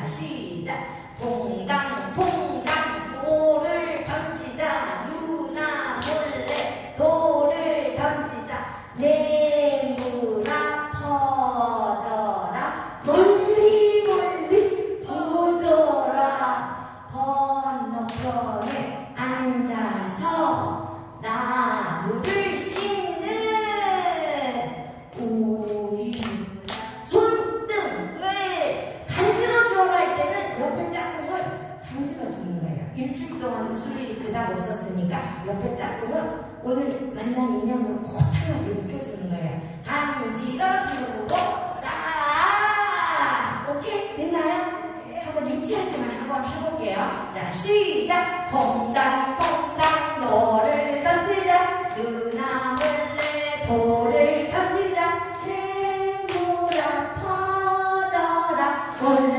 자, 시작. 동당동당 돌을 던지자. 누나 몰래 돌을 던지자. 내무라 퍼져라. 멀리 멀리 퍼져라. 건너편에 앉아서 나무를 씻는 우리 손등을 간지러주어라 할 때는 옆에 짝꿍을 간지러주는 거예요. 일주일 동안 웃을 일이 그닥 없었으니까 옆에 짝꿍을 오늘 만난 인연으로 호탕하게 웃겨주는 거예요. 간지러주어라. 오케이? 됐나요? 한번 유치하지만 한번 해볼게요. 자, 시작. 동당동당 너를 던지자. 누나 몰래 돌을 던지자. 내무라 퍼져라.